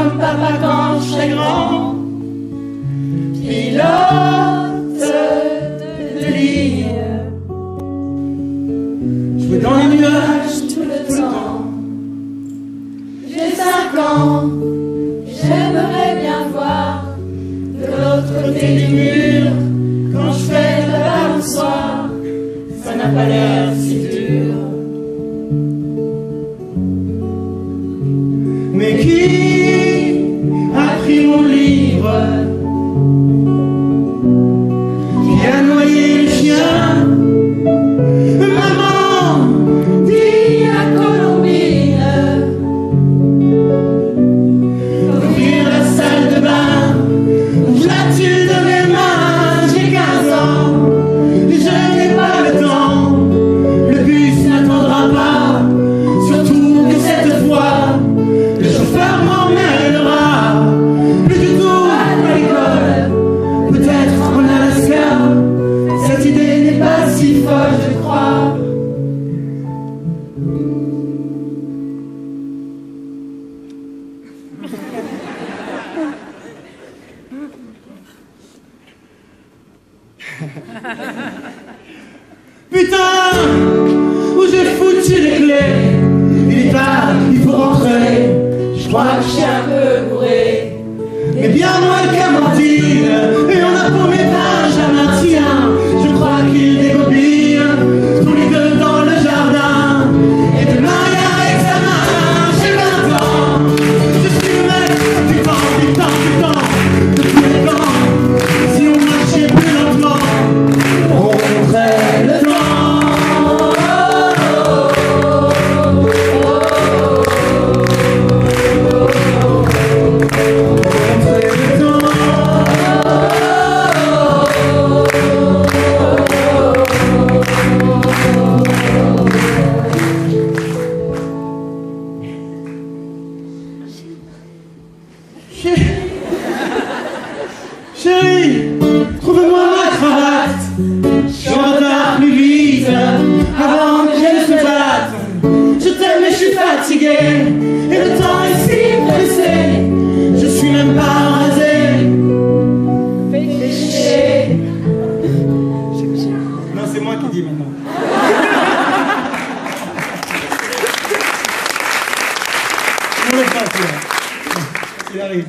comme papa quand je serai grand. Pilote de ligne, jouer dans les nuages tout le temps. J'ai 5 ans, j'aimerais bien voir de l'autre côté du mur. Quand je fais de la balançoire, ça n'a pas l'air si dur. Mais qui a pris mon livre, qui a noyé le chien? Maman, dis à Colombine d'ouvrir la salle de bain. Ouvre-la-t-il de mes mains? J'ai 15 ans, je n'ai pas le temps. Le bus n'attendra pas, surtout que cette fois le chauffeur m'emmènera plus du tout à l'école, peut-être en Alaska. Cette idée n'est pas si folle, je crois. Putain, où j'ai foutu les clés? Il est tard, il faut rentrer. Je crois que je suis un peu bourré, mais bien moins qu'Amandine. Et on a paumé Benjamin, tiens, je crois qu'il dégobine. Tous les deux dans le jardin, et demain il y a examen. J'ai 20 ans, je suis le maître du temps, de tous les temps. Si on marchait plus lentement, on montrait le temps. Chérie, trouve-moi ma cravate. Je suis en retard, plus vite, avant que je se batte. Je t'aime mais je suis fatigué, et le temps est si pressé. Je suis même pas rasé. Fais chier. Non, c'est moi qui dis maintenant. On le passe là. Il arrive.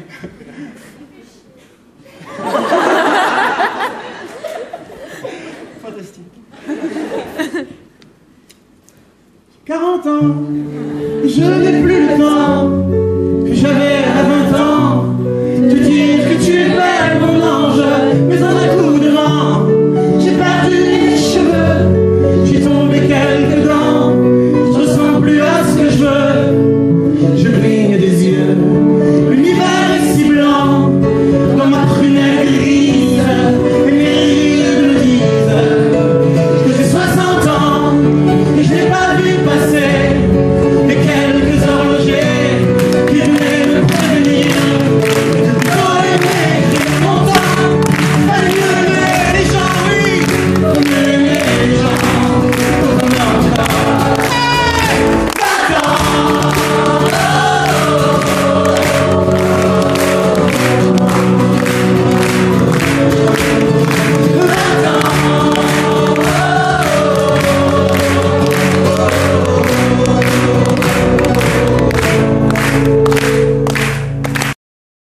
40 ans, je n'ai plus le temps